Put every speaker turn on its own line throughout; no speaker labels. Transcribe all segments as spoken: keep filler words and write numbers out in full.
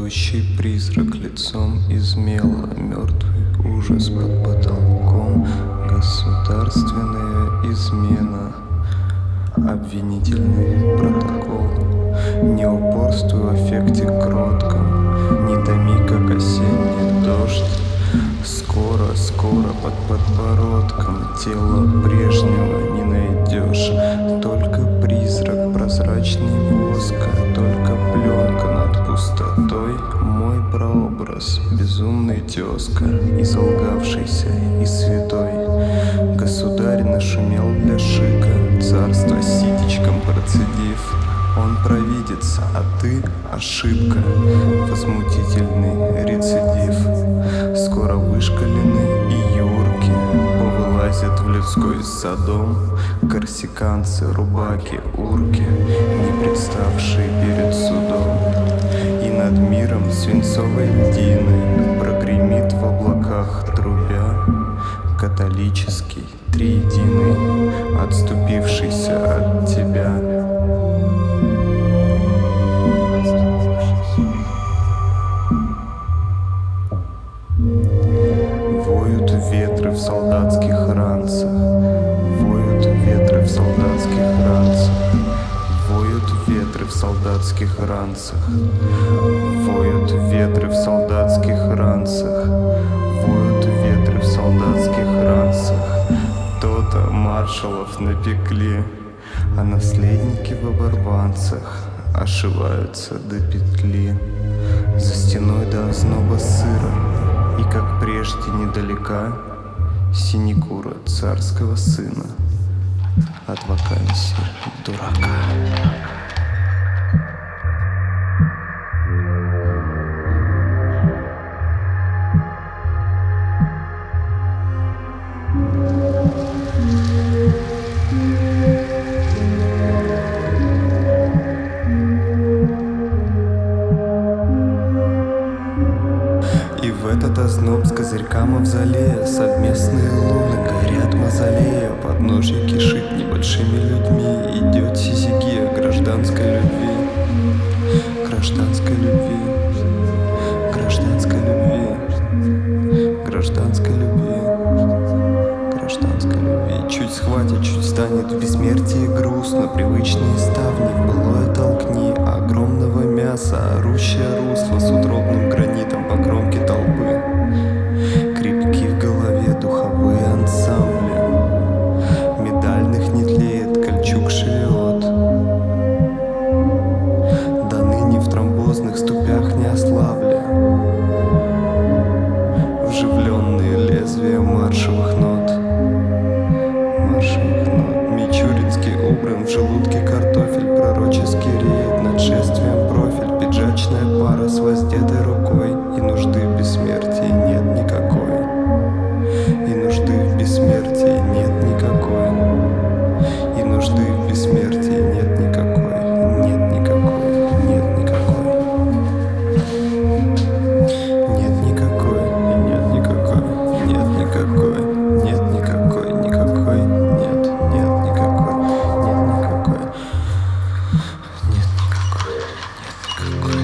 Зовущий призрак лицом из мела, мертвый ужас под потолком, государственная измена, обвинительный протокол. Не упорствуй в аффекте кротком, не томи, как осенний дождь. Скоро, скоро под подбородком тело прежнего не найдешь. Только призрак прозрачный воска, только пленка над пустотой. Мой прообраз, безумный тезка, изолгавшийся и святой. Государь нашумел для шика, царство ситечком процедив. Он провидится, а ты ошибка, возмутительный рецидив. Скоро вышкалены и юрки повылазят в людской садом. Корсиканцы, рубаки, урки, не представшие перед судом. И над миром свинцовой льдины прогремит в облаках трубя католический, триединый, отступившийся от тебя. Воют ветры в солдатских ранцах, воют ветры в солдатских ранцах, воют ветры в солдатских ранцах, воют ветры в солдатских ранцах, воют ветры в солдатских ранцах. То-то маршалов напекли, а наследники в оборванцах ошиваются до петли. За стеной до озноба сыра, и, как прежде, недалека синекура царского сына от вакансии дурака. И в этот озноб с козырька мавзолея совместные луны горят мавзолея. Подножье кишит небольшими людьми. Идет сизигия гражданской любви, гражданской любви, гражданской любви, гражданской любви, гражданской любви. Чуть схватит, чуть станет в бессмертии грустно. Привычные ставни в былое толкни огромного мяса, орущее русло с утробным гранитом по кромке толпы. Крепки в голове духовые ансамбли, медальных не тлеет, кольчуг шевелот. До ныне в тромбозных ступях не ослабли вживленные лезвия маршевых нот. Маршевых нот. Мичуринский убран, в желудке картофель пророчески реет над шествием профиль. Пиджачная пара с воздетой рукой, и нужды в бессмертии нет никакой. И нужды в бессмертии нет никакой. И нужды в бессмертии нет никакой. Нет никакой. Нет никакой. Нет никакой. И нет никакой. Нет никакой. Нет никакой. Никакой. Нет. Нет никакой. Нет никакой. Нет никакой. Нет никакой.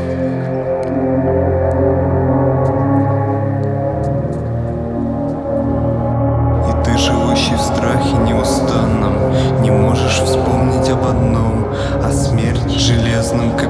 Живущий в страхе неустанном, не можешь вспомнить об одном, о смерти железном